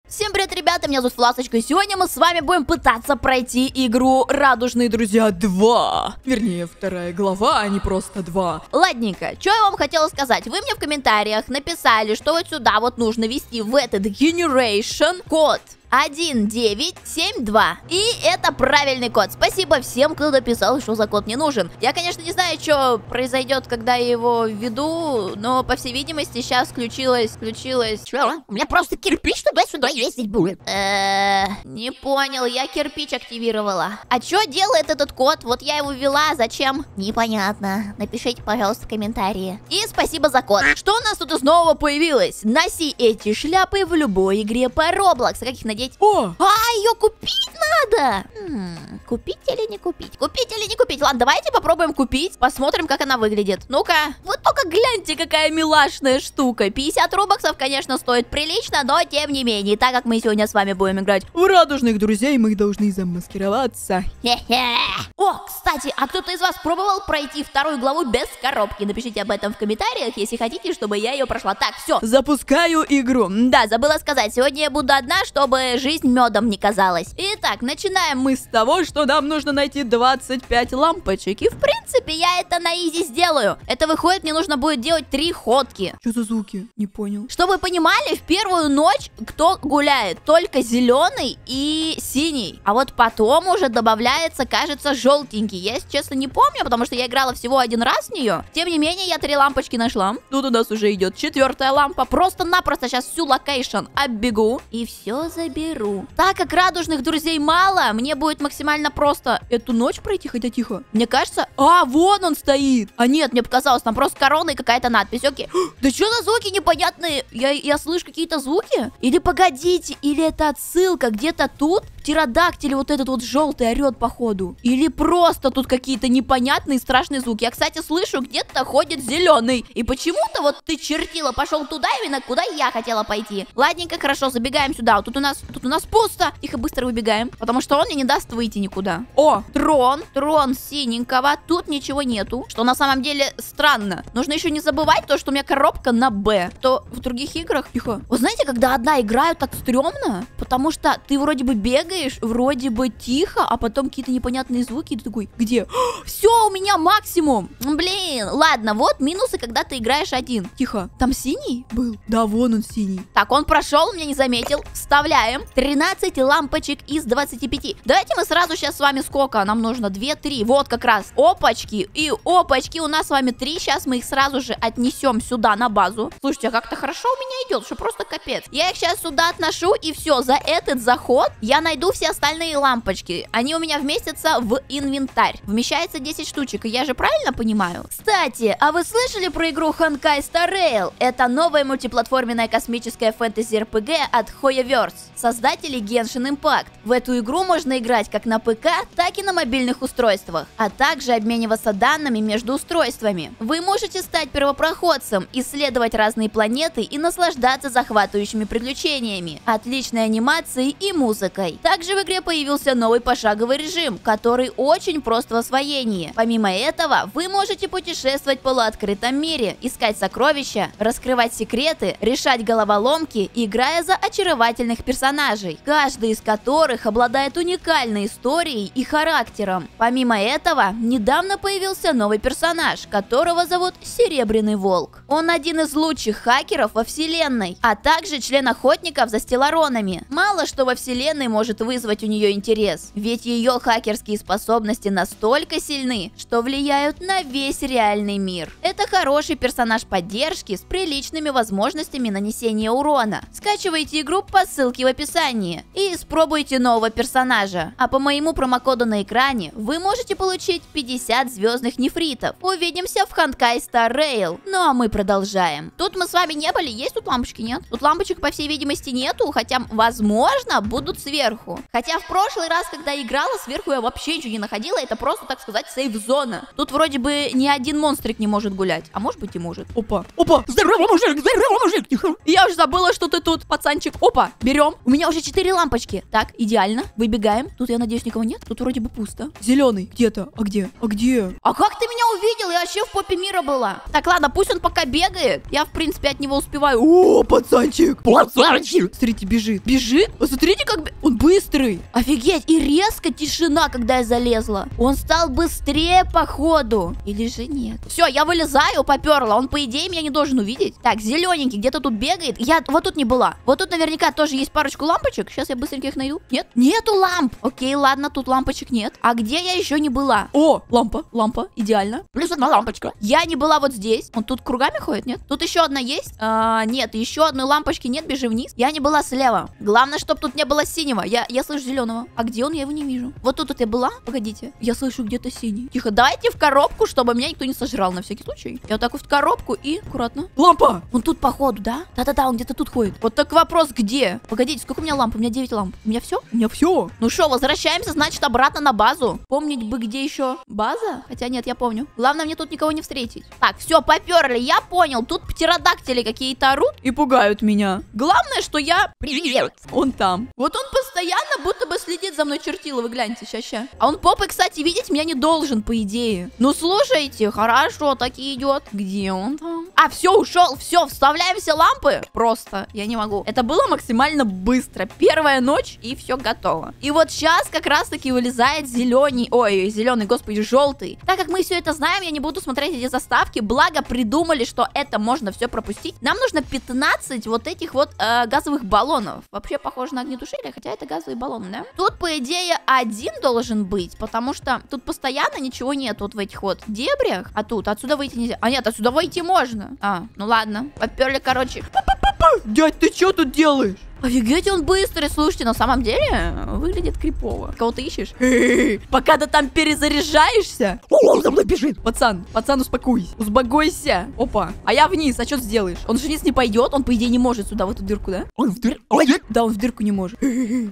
Всем привет, ребята, меня зовут Фласочка, и сегодня мы с вами будем пытаться пройти игру Радужные Друзья 2. Вернее, вторая глава, а не просто 2. Ладненько, что я вам хотела сказать. Вы мне в комментариях написали, что вот сюда вот нужно ввести в этот Generation код 1972. И это правильный код. Спасибо всем, кто написал, что за код не нужен. Я, конечно, не знаю, что произойдет, когда я его введу, но, по всей видимости, сейчас включилось... Чё? У меня просто кирпич туда-сюда ездить будет. Не понял, я кирпич активировала. А что делает этот код? Вот я его ввела, зачем? Непонятно. Напишите, пожалуйста, в комментарии. И спасибо за код. Что у нас тут снова появилось? Носи эти шляпы в любой игре по Roblox. Как их надеть? О! Ее купить надо! Купить или не купить? Купить или не купить? Ладно, давайте попробуем купить. Посмотрим, как она выглядит. Ну-ка. Вот только гляньте, какая милашная штука. 50 робоксов, конечно, стоит прилично, но тем не менее. Так как мы сегодня с вами будем играть в Радужных Друзей, мы должны замаскироваться. Хе-хе. О, кстати, а кто-то из вас пробовал пройти вторую главу без коробки? Напишите об этом в комментариях, если хотите, чтобы я ее прошла. Так, все, запускаю игру. Да, забыла сказать, сегодня я буду одна, чтобы жизнь медом не казалась. Итак, начинаем мы с того, что нам нужно найти 25 лампочек. И в принципе я это на изи сделаю. Это выходит, мне нужно будет делать 3 ходки. Что за звуки? Не понял. Чтобы вы понимали, в первую ночь кто гуляет? Только зеленый и синий. А вот потом уже добавляется, кажется, желтенький. Я, если честно, не помню, потому что я играла всего один раз в нее. Тем не менее, я 3 лампочки нашла. Тут у нас уже идет 4-я лампа. Просто-напросто сейчас всю локейшн оббегу и все заберу. Так как Радужных Друзей мало, мне будет максимально просто эту ночь пройти, хотя тихо. Мне кажется... А, вон он стоит! А нет, мне показалось, там просто корона и какая-то надпись. Окей. Да что за звуки непонятные? Я слышу какие-то звуки? Или погодите, или это отсылка где-то тут? Птеродактиль вот этот вот желтый орет походу. Или просто тут какие-то непонятные страшные звуки. Я, кстати, слышу, где-то ходит зеленый. И почему-то вот ты, чертила, пошел туда именно, куда я хотела пойти. Ладненько, хорошо, забегаем сюда. Вот тут у нас пусто. Тихо, быстро выбегаем, потому что он мне не даст выйти никуда. О, трон синенького. Тут ничего нету, что на самом деле странно. Нужно еще не забывать то, что у меня коробка на Б. То в других играх... Тихо. Вы знаете, когда одна играю, так стрёмно? Потому что ты вроде бы бегаешь, вроде бы тихо, а потом какие-то непонятные звуки, и ты такой, где? Все, у меня максимум. Блин, ладно, вот минусы, когда ты играешь один. Тихо, там синий был? Да, вон он синий. Так, он прошел, меня не заметил. Вставляем 13 лампочек из 25. Давайте мы сразу сейчас с вами сколько? Нам нужно 2-3, вот как раз. Опачки, и опачки, у нас с вами 3. Сейчас мы их сразу же отнесем сюда на базу. Слушайте, а как-то хорошо у меня идет, что просто капец. Я их сейчас сюда отношу, и все, за этот заход я найду все остальные лампочки. Они у меня вместятся в инвентарь. Вмещается 10 штучек, и я же правильно понимаю? Кстати, а вы слышали про игру Honkai Star Rail? Это новая мультиплатформенная космическая фэнтези-РПГ от Hoyoverse, создателей Genshin Impact. В эту игру можно играть как на ПК, так и на мобильных устройствах, а также обмениваться данными между устройствами. Вы можете стать первопроходцем, исследовать разные планеты и наслаждаться захватывающими приключениями, отличной анимацией и музыкой. Также в игре появился новый пошаговый режим, который очень прост в освоении. Помимо этого, вы можете путешествовать в полуоткрытом мире, искать сокровища, раскрывать секреты, решать головоломки, играя за очаровательных персонажей, каждый из которых обладает уникальной историей и характером. Помимо этого, недавно появился новый персонаж, которого зовут Серебряный Волк. Он один из лучших хакеров во вселенной, а также член охотников за стелларонами. Мало что во вселенной может вызвать у нее интерес, ведь ее хакерские способности настолько сильны, что влияют на весь реальный мир. Это хороший персонаж поддержки с приличными возможностями нанесения урона. Скачивайте игру по ссылке в описании и испробуйте нового персонажа. А по моему промокоду на экране вы можете получить 50 звездных нефритов. Увидимся в Honkai Star Rail. Ну а мы продолжаем. Тут мы с вами не были, есть тут лампочки, нет? Тут лампочек, по всей видимости, нету, хотя, возможно, будут сверху. сверху. Хотя в прошлый раз, когда играла, сверху я вообще ничего не находила. Это просто, так сказать, сейф-зона. Тут вроде бы ни один монстрик не может гулять. А может быть и может. Опа, опа. Здорово, мужик, тихо. Я уже забыла, что ты тут, пацанчик. Опа, берем. У меня уже 4 лампочки. Так, идеально. Выбегаем. Тут, я надеюсь, никого нет. Тут вроде бы пусто. Зеленый. Где-то. А где? А где? А как ты меня увидел? Я вообще в попе мира была. Так, ладно, пусть он пока бегает. Я, в принципе, от него успеваю. О, пацанчик. Пацанчик. Смотрите, бежит. Бежит? Посмотрите, как он быстрый. Офигеть. И резко тишина, когда я залезла. Он стал быстрее, походу. Или же нет? Все, я вылезаю, поперла. Он, по идее, меня не должен увидеть. Так, зелененький где-то тут бегает. Я вот тут не была. Вот тут наверняка тоже есть парочку лампочек. Сейчас я быстренько их найду. Нет? Нету ламп. Окей, ладно, тут лампочек нет. А где я еще не была? О, лампа, лампа. Идеально. Плюс одна лампочка. Я не была вот здесь. Он тут кругами ходит, нет? Тут еще одна есть? Нет, еще одной лампочки нет, бежи вниз. Я не была слева. Главное, чтобы тут не было синего. Я слышу зеленого. А где он? Я его не вижу. Вот тут я была? Погодите. Я слышу где-то синий. Тихо, давайте в коробку, чтобы меня никто не сожрал на всякий случай. Я вот так вот в коробку и аккуратно. Лампа! Он тут походу, да? Да-да-да, он где-то тут ходит. Вот так вопрос, где? Погодите, сколько у меня ламп? У меня 9 ламп. У меня все? У меня все. Ну что, возвращаемся, значит, обратно на базу. Помнить бы, где еще база? Хотя нет, я помню. Главное, мне тут никого не встретить. Так, все, поперли. Я понял. Тут птеродактили какие-то орут и пугают меня. Главное, что я... Привет. Он там. Вот он постоянно будто бы следит за мной, чертила. Вы гляньте, ща. А он попой, кстати, видеть меня не должен, по идее. Ну, слушайте, хорошо, так и идет. Где он там? А, все, ушел. Все, вставляем все лампы. Просто, я не могу. Это было максимально быстро. Первая ночь, и все готово. И вот сейчас как раз-таки вылезает зеленый. Ой, зеленый, господи, желтый. Так как мы все это знаем, я не буду смотреть эти заставки. Благо, придумали, что это можно все пропустить. Нам нужно 15 вот этих вот газовых баллонов. Вообще похоже на огнетушители, хотя это газовые баллоны, да? Тут, по идее, один должен быть, потому что тут постоянно ничего нет вот в этих вот дебрях. А тут отсюда выйти нельзя. А нет, отсюда выйти можно. А, ну ладно. Поперли, короче. Дядь, ты что тут делаешь? Офигеть, он быстрый. Слушайте, на самом деле выглядит крипово. Кого ты ищешь? Пока ты там перезаряжаешься. Он за мной бежит. Пацан, успокойся. Успокойся. Опа. А я вниз, а что ты сделаешь? Он же вниз не пойдет, он, по идее, не может сюда, в эту дырку, да? Он в дырку. Да, он в дырку не может.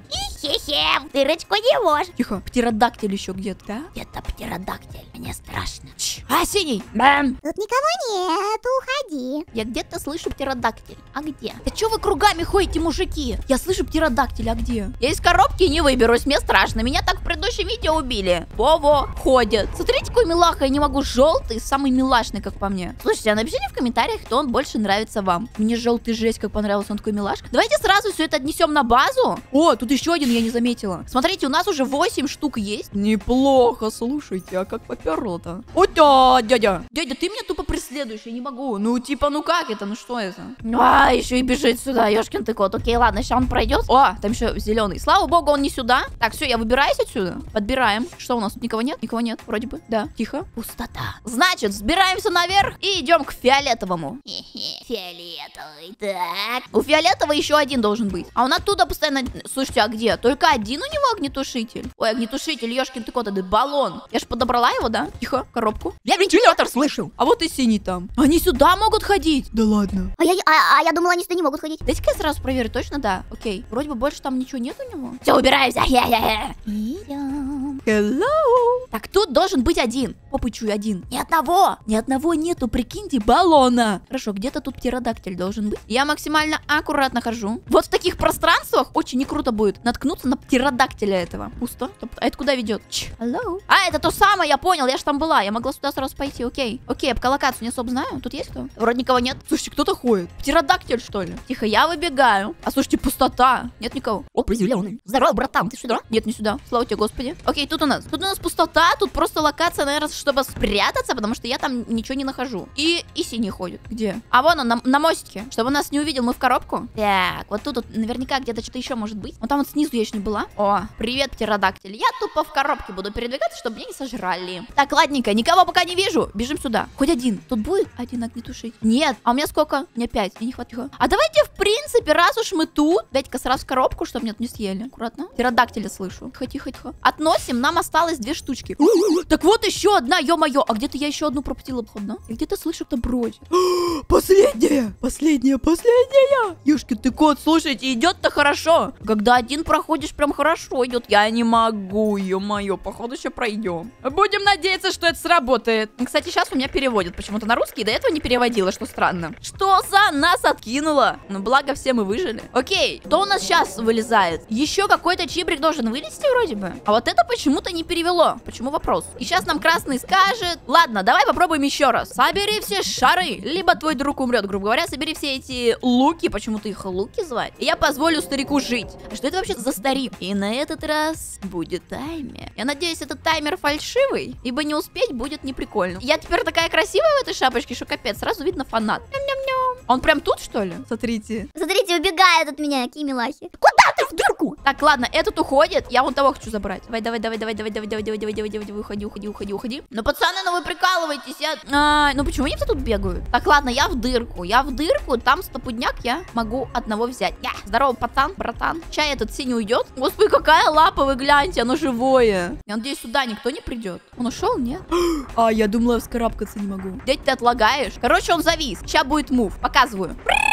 Хе-хе, в дырочку не может. Тихо, птеродактиль еще где-то, да? Это птеродактиль, мне страшно. А, синий. Бэм. Тут никого нет, уходи. Я где-то слышу птеродактиль. А где? Да что вы кругами ходите, мужики? Я слышу птеродактиль, а где? Я из коробки не выберусь, мне страшно. Меня так в предыдущем видео убили. Во-во, ходят. Смотрите, какой милаха, я не могу. Желтый, самый милашный, как по мне. Слушайте, а напишите в комментариях, кто он больше нравится вам. Мне желтый жесть, как понравился, он такой милашка. Давайте сразу все это отнесем на базу. О, тут еще один я не заметила. Смотрите, у нас уже 8 штук есть. Неплохо, слушайте, а как поперло-то? О, дядя. Дядя, ты меня тупо преследуешь, я не могу. Ну, типа, ну как это, ну что это? А, еще и бежит сюда, ёшкин ты кот. Окей, ладно, сейчас он пройдет. О, там еще зеленый. Слава богу, он не сюда. Так, все, я выбираюсь отсюда. Подбираем. Что у нас? Никого нет? Никого нет, вроде бы. Да, тихо. Пустота. Значит, взбираемся наверх и идем к фиолетовому. Фиолетовый, так. У фиолетового еще один должен быть. А он оттуда постоянно... Слушайте, а где? Только один у него огнетушитель? Ой, огнетушитель, ёшкин ты кот, это баллон. Я же подобрала его, да? Тихо, коробку. Я вентилятор слышал. А вот и синий там. Они сюда могут ходить? Да ладно. А я думала, они сюда не могут ходить. Дайте-ка я сразу проверю, точно, да? Окей. Вроде бы больше там ничего нет у него. Все, убираемся. Идем. Hello. Так, тут должен быть один. Опа, чую, один. Ни одного. Ни одного нету, прикиньте, баллона. Хорошо, где-то тут птеродактиль должен быть. Я максимально аккуратно хожу. Вот в таких пространствах очень не круто будет наткнуться на птеродактиля этого. Пусто. А это куда ведет? Hello. А, это то самое, я понял, я же там была. Я могла сюда сразу пойти, окей. Окей, по локацию не особо знаю. Тут есть кто? Вроде никого нет. Слушайте, кто-то ходит. Птеродактиль, что ли? Тихо, я выбегаю. А слушайте, пустота. Нет никого. Опа, зеленый. Здорово, братан, ты сюда? Нет, не сюда. Слава тебе, Господи. Окей, тут у нас пустота. Тут просто локация, наверное, чтобы спрятаться, потому что я там ничего не нахожу. И синий ходит. Где? А вон он, на мостике. Чтобы он нас не увидел, мы в коробку. Так, вот тут наверняка где-то что-то еще может быть. Вот там вот снизу я еще не была. О, привет, птеродактиль. Я тупо в коробке буду передвигаться, чтобы меня не сожрали. Так, ладненько, никого пока не вижу. Бежим сюда. Хоть один. Тут будет один огнетушитель? Нет. А у меня сколько? У меня 5. Мне не хватит. А давайте, в принципе, раз уж мы тут, дайте-ка сразу в коробку, чтобы меня тут не съели. Аккуратно. Птеродактиля слышу. Тихо. Относим. нам осталось 2 штучки. Так вот еще одна, ё-моё. А где-то я еще одну пропустила, походу. И где-то слышу, кто бродит. Последняя! Последняя! Ёшки ты кот, слушайте, идет-то хорошо. Когда один проходишь, прям хорошо идет. Я не могу, ё-моё, походу еще пройдем. Будем надеяться, что это сработает. Кстати, сейчас у меня переводят почему-то на русский, до этого не переводила, что странно. Что за нас откинуло? Ну, благо все мы выжили. Окей, кто у нас сейчас вылезает? Еще какой-то чибрик должен вылезти вроде бы. А вот это почему-то не перевело. Почему вопрос? И сейчас нам красный скажет. Ладно, давай попробуем еще раз. Собери все шары, либо твой друг умрет, грубо говоря. Собери все эти луки, почему-то их луки звать. И я позволю старику жить. А что это вообще за старик? И на этот раз будет таймер. Я надеюсь, этот таймер фальшивый, ибо не успеть будет неприкольно. Я теперь такая красивая в этой шапочке, что капец, сразу видно фанат. Ням-ням-ням. Он прям тут, что ли? Смотрите. Смотрите, убегает от меня, какие милахи. Куда ты в дырку? Так, ладно, этот уходит. Я вон того хочу забрать. Давай, уходи. Ну, пацаны, ну вы прикалываетесь. Ну почему они все тут бегают? Так, ладно, я в дырку, там стопудняк я могу одного взять. Здорово, пацан, братан. Чай этот синий уйдет. Господи, какая лапа, вы гляньте, оно живое. Я надеюсь, сюда никто не придет. Он ушел, нет? А, я думала, я вскарабкаться не могу. Дядь, ты отлагаешь? Короче, он завис. Сейчас будет мув. Показываю.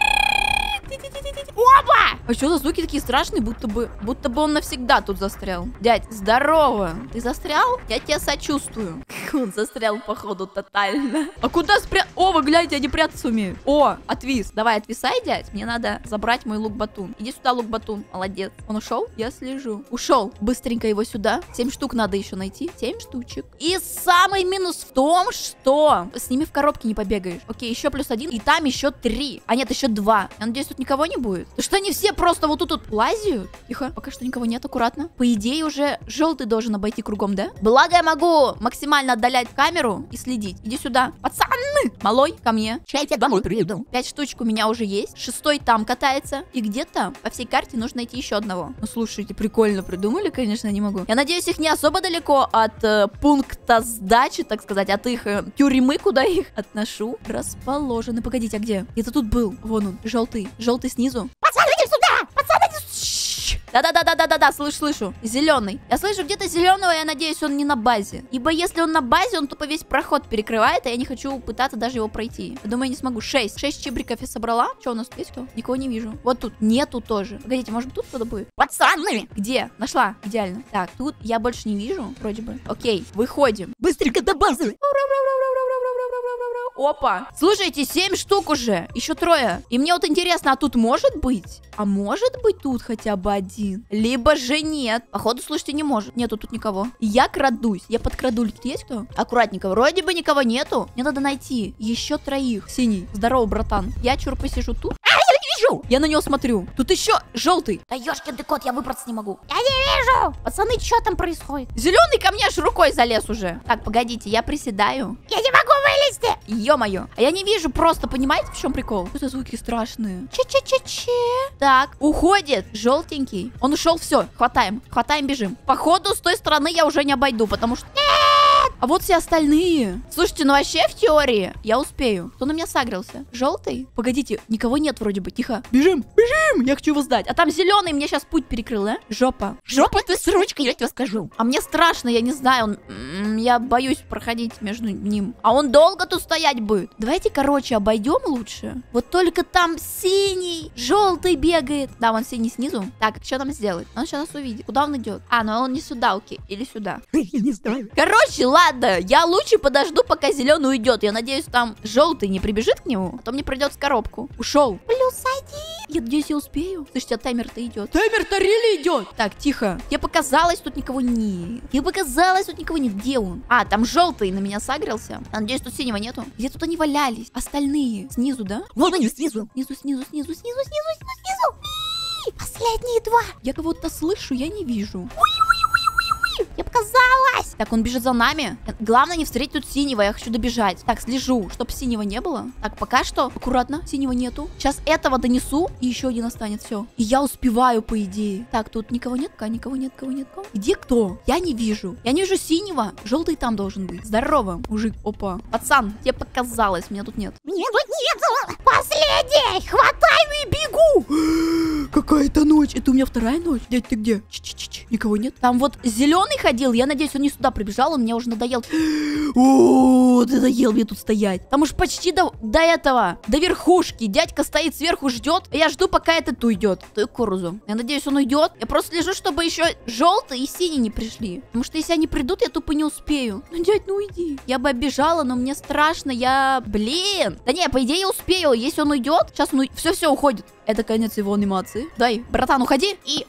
Опа! А что за звуки такие страшные, будто бы он навсегда тут застрял. Дядь, здорово. Ты застрял? Я тебя сочувствую. Он застрял, походу, тотально. А куда О, вы гляньте, они прятаться умеют. О, отвис. Давай, отвисай, дядь. Мне надо забрать мой лук-батун. Иди сюда, лук-батун. Молодец. Он ушел? Я слежу. Ушел. Быстренько его сюда. 7 штук надо еще найти. 7 штучек. И самый минус в том, что с ними в коробке не побегаешь. Окей, еще +1. И там еще 3. А нет, еще 2. Я надеюсь, тут никого не будет. Да что они все просто вот тут лазят? Тихо, пока что никого нет, аккуратно. По идее, уже желтый должен обойти кругом, да? Благо я могу максимально отдалять камеру и следить. Иди сюда. Пацаны! Малой, ко мне. Сейчас я тебя домой приеду. 5 штучек у меня уже есть. 6-й там катается. И где-то по всей карте нужно найти еще одного. Ну, слушайте, прикольно придумали, конечно, не могу. Я надеюсь, их не особо далеко от пункта сдачи, так сказать, от их тюрьмы, куда их отношу. Расположены. Погодите, а где? Где-то тут был. Вон он, желтый. Желтый снизу. Пацаны, иди сюда! Пацаны, иди сюда! Да-да-да-да-да-да, слышу. Зеленый. Я слышу где-то зеленого, я надеюсь, он не на базе. Ибо если он на базе, он тупо весь проход перекрывает, а я не хочу пытаться даже его пройти. Я думаю, я не смогу. 6 чибриков я собрала. Что у нас есть кто? Никого не вижу. Вот тут. Нету тоже. Погодите, может тут кто-то будет? Пацаны! Где? Нашла. Идеально. Так, тут я больше не вижу, вроде бы. Окей, выходим. Быстренько до базы! Опа. Слушайте, 7 штук уже. Еще 3. И мне вот интересно, а тут может быть? А может быть тут хотя бы один? Либо же нет. Походу, слушайте, не может. Нету тут никого. Я крадусь. Я подкрадуль. Тут есть кто? Аккуратненько. Вроде бы никого нету. Мне надо найти еще 3. Синий. Здорово, братан. Я чур посижу тут. Вижу! Я на него смотрю. Тут еще желтый. Да ёшкин ты кот, я выбраться не могу. Я не вижу. Пацаны, что там происходит? Зеленый ко мне аж рукой залез уже. Так, погодите, я приседаю. Я не могу вылезти. Ё-моё. А я не вижу просто, понимаете, в чем прикол? Что за звуки страшные? Че-че-че-че. Так, уходит. Желтенький. Он ушел, все. Хватаем, бежим. Походу, с той стороны я уже не обойду, потому что... А вот все остальные. Слушайте, ну вообще в теории я успею. Кто на меня сагрился? Желтый? Погодите, никого нет вроде бы. Тихо. Бежим. Я хочу его сдать. А там зеленый мне сейчас путь перекрыл, а? Жопа. Жопа ты с ручкой, я тебе скажу. А мне страшно, я не знаю. Я боюсь проходить между ним. А он долго тут стоять будет. Давайте, короче, обойдем лучше. Вот только там синий, желтый бегает. Да, вон синий снизу. Так, что нам сделать? Он сейчас нас увидит. Куда он идет? А, ну он не сюда, окей. Или сюда. Я не знаю. Короче, ладно, я лучше подожду, пока зеленый уйдет. Я надеюсь, там желтый не прибежит к нему, а то мне придется коробку. Ушел. +1. Я надеюсь, я успею. Слушайте, а таймер-то идет. Таймер-то реально идет. Так, тихо. Мне показалось, тут никого нет. Где он? А, там желтый на меня сагрился. Я надеюсь, тут синего нету. Где тут они валялись? Остальные. Снизу, да? Вон они снизу. Снизу. Последние 2. Я кого-то слышу, я не вижу. Я показалась. Так, он бежит за нами. Главное не встретить тут синего, я хочу добежать. Так, слежу, чтоб синего не было. Так, пока что аккуратно, синего нету. Сейчас этого донесу, и еще один останет, все. И я успеваю, по идее. Так, тут никого нет. Где кто? Я не вижу. Я не вижу синего. Желтый там должен быть. Здорово, мужик. Опа. Пацан, тебе показалось, меня тут нет. Меня тут нет. Последний. Хватай и бегу. Какая-то ночь. Это у меня 2-я ночь. Дядь, ты где? Никого нет. Там вот зеленый ходил. Я надеюсь, он не сюда прибежал. Он мне уже надоел. О, надоел мне тут стоять. Там уж почти до этого. До верхушки. Дядька стоит сверху, ждет. А я жду, пока этот уйдет. Той Корузу. Я надеюсь, он уйдет. Я просто лежу, чтобы еще желтый и синий не пришли. Потому что если они придут, я тупо не успею. Ну, дядь, ну уйди. Я бы оббежала, но мне страшно. Блин. Да не, по идее я успею. Если он уйдет, сейчас он все уходит. Это конец его анимации. Дай, братан, уходи. И...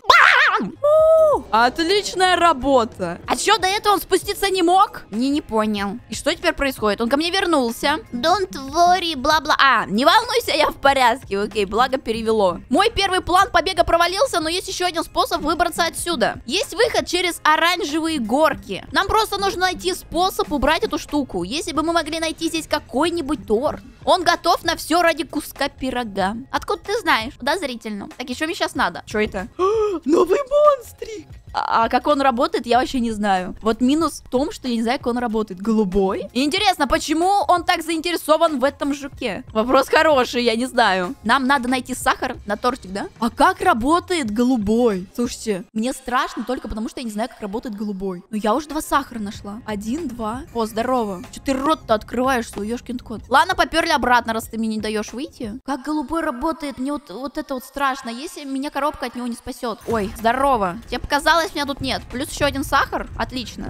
Отличная работа. А что, до этого он спуститься не мог? Не понял. И что теперь происходит? Он ко мне вернулся. Don't worry, бла-бла. Не волнуйся, я в порядке. Окей, благо перевело. Мой первый план побега провалился, но есть еще один способ выбраться отсюда. Есть выход через оранжевые горки. Нам просто нужно найти способ убрать эту штуку. Если бы мы могли найти здесь какой-нибудь торт. Он готов на все ради куска пирога. Откуда ты знаешь? Подозрительно. Так, и что мне сейчас надо? Что это? Новый монстрик! А как он работает, я вообще не знаю. Вот минус в том, что я не знаю, как он работает. Голубой? И интересно, почему он так заинтересован в этом жуке? Вопрос хороший, я не знаю. Нам надо найти сахар на тортик, да? А как работает голубой? Слушайте, мне страшно только потому, что я не знаю, как работает голубой. Но я уже 2 сахара нашла. 1, 2. О, здорово. Че ты рот-то открываешь, свой ёшкин кот? Ладно, поперли обратно, раз ты мне не даешь выйти. Как голубой работает? Мне вот это вот страшно. Если меня коробка от него не спасет. Ой, здорово. Тебе показалось, меня тут нет. Плюс еще 1 сахар. Отлично.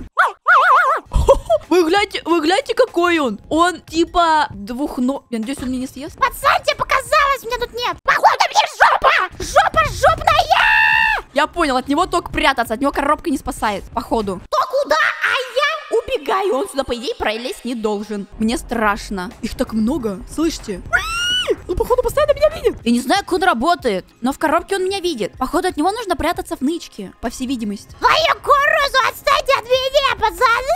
Вы гляньте, какой он. Он типа двухног. Я надеюсь, он меня не съест. Пацан, тебе показалось, меня тут нет. Походу, мне жопа! Жопа жопная! Я понял, от него только прятаться. От него коробка не спасает, походу. То куда? А я Убегаю. Он сюда, по идее, пролезть не должен. Мне страшно. Их так много. Слышите? Он, походу, постоянно меня видит. Я не знаю, как он работает, но в коробке он меня видит. Походу, от него нужно прятаться в нычке, по всей видимости. твою Корузу, отстаньте от меня, пацаны!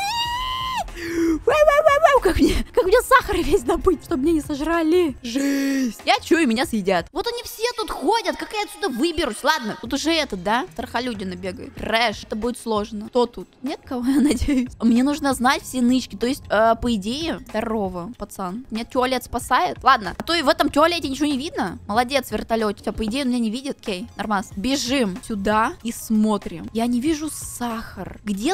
Как мне сахар весь добыть, чтобы меня не сожрали. Жесть. Я чую, меня съедят. Вот они все тут ходят, как я отсюда выберусь? Ладно, тут уже этот, да? Страхолюдина бегает. Трэш, это будет сложно. Кто тут? Нет кого, я надеюсь. Мне нужно знать все нычки. То есть, по идее, здорово, пацан. Меня туалет спасает? Ладно. А то и в этом туалете ничего не видно. Молодец, вертолет. По идее, он меня не видит. Окей, нормас. Бежим сюда и смотрим. Я не вижу сахар. Где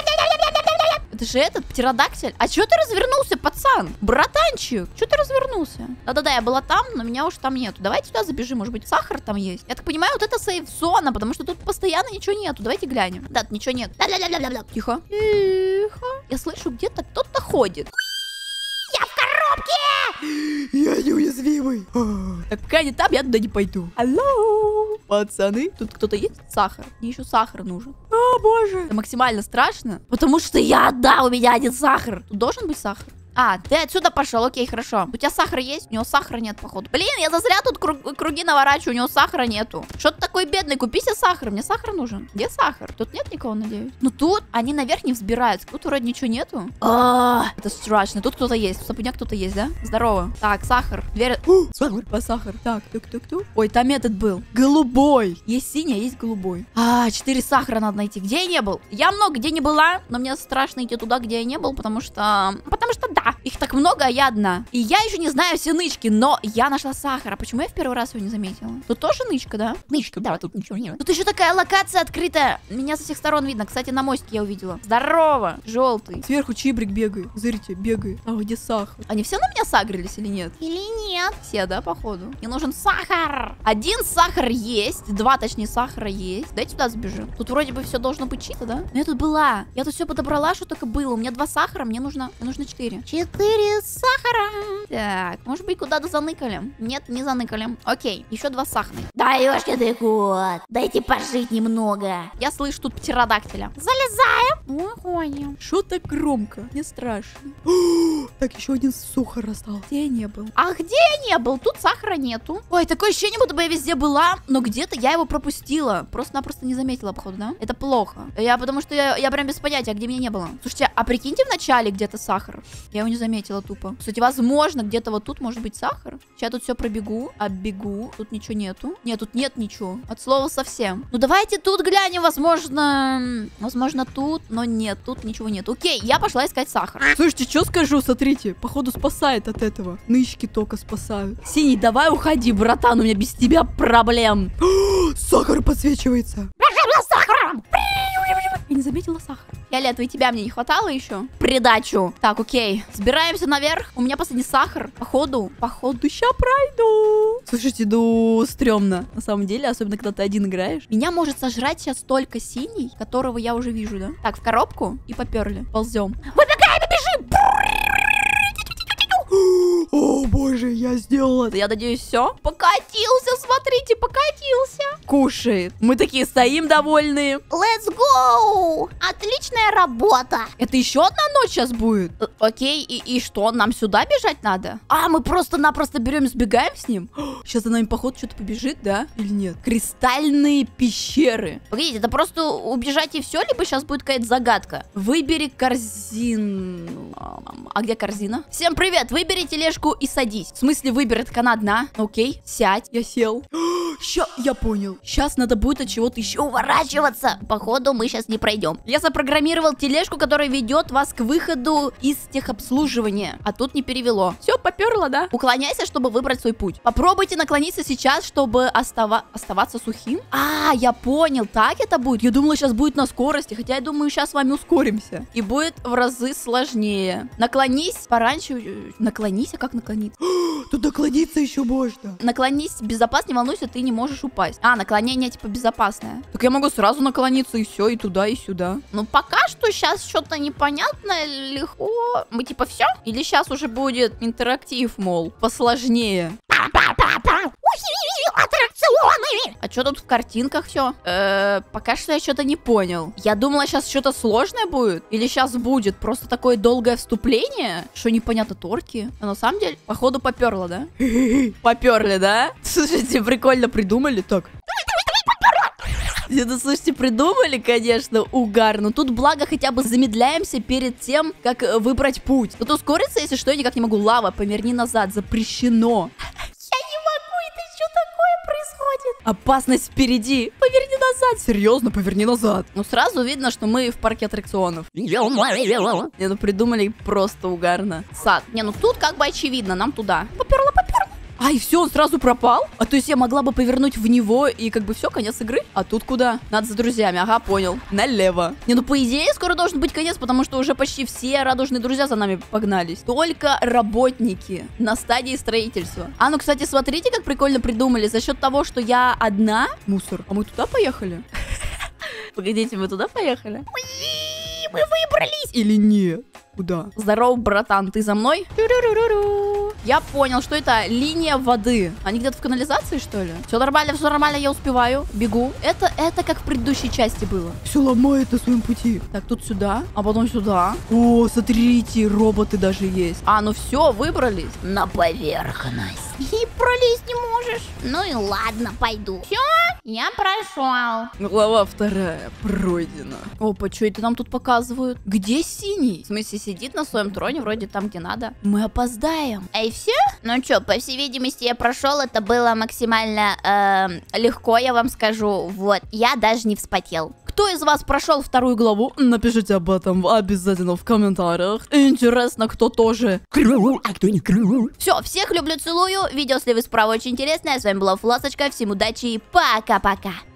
Это же этот птеродактиль. А чё ты развернулся, пацан? Братанчик, чё ты развернулся? Да-да-да, я была там, но меня уж там нету. Давайте туда забежим, может быть, сахар там есть. Я так понимаю, вот это сейф-зона, потому что тут постоянно ничего нету. Давайте глянем. Да, ничего нет. Тихо. Тихо. Я слышу, где-то кто-то ходит. Я в коробке! Я неуязвимый. Так пока они там, я туда не пойду. Алло, пацаны, тут кто-то есть? Сахар. Мне еще сахар нужен. О, боже. Это максимально страшно, потому что у меня 1 сахар. Тут должен быть сахар. Ты отсюда пошел, окей, хорошо. У тебя сахар есть? У него сахара нет, походу. Блин, я зазря тут круги наворачиваю, у него сахара нету. Что ты такой бедный? Купи себе сахар, мне сахар нужен. Где сахар? Тут нет никого, надеюсь? Ну тут они наверх не взбираются, тут вроде ничего нету. Это страшно, тут кто-то есть. Стопудняк кто-то есть, да? Здорово. Так, сахар. Дверь. Сахар. Сахар. Так, тук-тук-тук. Ой, там этот был. Голубой. Есть синий, а есть голубой. 4 сахара надо найти. Где я не был? Я много где не была, но мне страшно идти туда, где я не был, потому что да. Их так много, а я одна. И я еще не знаю все нычки, но я нашла сахар. А почему я в первый раз его не заметила? Тут тоже нычка, да? Нычка, да, тут ничего нет. Тут еще такая локация открытая. Меня со всех сторон видно. Кстати, на мостике я увидела. Здорово, желтый. Сверху чибрик бегает. Смотрите, бегает. А где сахар? Они все на меня сагрились или нет? Или нет? Все, да, походу? Мне нужен сахар. 1 сахар есть. 2, точнее, сахара есть. Давайте туда забежим. Тут вроде бы все должно быть чисто, да? Но я тут была. Я тут все подобрала, что только было. У меня 2 сахара, мне нужно 4. 4 сахара. Так, может быть, куда-то заныкали? Нет, не заныкали. Окей, еще 2 сахарных. Даешь-ка ты кот. Дайте пожить немного. Я слышу тут птеродактиля. Залезаем. Уходим. Что так громко? Мне страшно. Так, еще 1 сахар остался. Где я не был? А где я не был? Тут сахара нету. Ой, такое ощущение, будто бы я везде была, но где-то я его пропустила. Просто-напросто не заметила, походу, да? Это плохо. Потому что я прям без понятия, где меня не было. Слушайте, а прикиньте в начале где-то сахар. Я его не заметила тупо. Кстати, возможно, где-то вот тут может быть сахар. Сейчас я тут все пробегу, оббегу. Тут ничего нету. Нет, тут нет ничего. От слова совсем. Ну, давайте тут глянем, возможно, тут, но нет, тут ничего нет. Окей, я пошла искать сахар. Слушайте, что скажу, смотрите, походу спасает от этого. Нычки только спасают. Синий, давай уходи, братан, у меня без тебя проблем. Сахар подсвечивается. Сахаром. не заметила сахар. Фиолетовый, тебя мне не хватало еще? Придачу. Так, окей. Сбираемся наверх. У меня последний сахар. Походу, ща пройду. Слушайте, ну, стрёмно. На самом деле, особенно, когда ты один играешь. Меня может сожрать сейчас только синий, которого я уже вижу, да? Так, в коробку и поперли. Ползем. Выбегаем и бежим! О, боже, я сделала это. Я надеюсь, все. Покатился, смотрите, покатился. Кушает. Мы такие стоим довольные. Let's go! Отличная работа! Это еще одна ночь сейчас будет? Окей, и что? Нам сюда бежать надо? А, мы просто-напросто берем и сбегаем с ним? Сейчас за нами, походу, что-то побежит, да? Или нет? Кристальные пещеры. Погодите, это просто убежать и все, либо сейчас будет какая-то загадка? Выбери корзину. А где корзина? Всем привет! Выбери тележку и садись. В смысле выбери, так она одна. Окей, сядь. Я сел. Ща, я понял. Сейчас надо будет от чего-то еще Уворачиваться. Походу, мы сейчас не пройдем. Я запрограммировал тележку, которая ведет вас к выходу из техобслуживания. А тут не перевело. Все, поперло, да? Уклоняйся, чтобы выбрать свой путь. Попробуйте наклониться сейчас, чтобы оставаться сухим. А, я понял. Так это будет. Я думала, сейчас будет на скорости. Хотя я думаю, сейчас с вами ускоримся. И будет в разы сложнее. Наклонись пораньше. Наклонись, а как наклониться? Тут наклониться еще можно. Наклонись безопасно, не волнуйся, ты не можешь упасть. А, наклонение типа безопасное. Так я могу сразу наклониться и все, и туда, и сюда. Ну, пока что сейчас что-то непонятное, легко. Мы типа все? Или сейчас уже будет интерактив, мол, посложнее? Аттракционы! А что тут в картинках все? Пока что я что-то не понял. Я думала, сейчас что-то сложное будет. Или сейчас будет просто такое долгое вступление, что непонятно торки. А на самом деле, походу, поперло, да? Поперли, да? Слушайте, прикольно придумали. Так. Это, слушайте, придумали, конечно, угар. Но тут, благо, хотя бы замедляемся перед тем, как выбрать путь. Тут ускориться, если что, я никак не могу. Лава, поверни назад, запрещено. Опасность впереди. Поверни назад. Серьезно, поверни назад. Ну, сразу видно, что мы в парке аттракционов. Не, ну придумали просто угарно. Сад. Не, ну тут как бы очевидно, нам туда. Поперла. А, и все, он сразу пропал? А то есть я могла бы повернуть в него и как бы все, конец игры? А тут куда? Надо за друзьями, ага, понял. Налево. Не, ну по идее скоро должен быть конец, потому что уже почти все радужные друзья за нами погнались. Только работники на стадии строительства. А, ну, кстати, смотрите, как прикольно придумали. За счет того, что я одна... Мусор. А мы туда поехали? Погодите, мы туда поехали? Мы выбрались! Или нет? Куда? Здорово, братан, ты за мной? Я понял, что это линия воды. Они где-то в канализации, что ли? Все нормально, я успеваю. Бегу. Это как в предыдущей части было. Все ломает на своем пути. Так, тут сюда, а потом сюда. О, смотрите, роботы даже есть. А, ну все, выбрались. На поверхность. И пролезть не можешь. Ну и ладно, пойду. Все, я прошел. Глава 2 пройдена. Опа, что это нам тут показывают? Где синий? В смысле, сидит на своем троне, вроде там, где надо. Мы опоздаем. А и все? Ну что, по всей видимости, я прошел. Это было максимально легко, я вам скажу. Вот, я даже не вспотел. Кто из вас прошел 2 главу? Напишите об этом обязательно в комментариях. Интересно, кто тоже. А кто не Все, всех люблю, целую. Видео слева справа очень интересное. С вами была Флосочка. Всем удачи и пока-пока.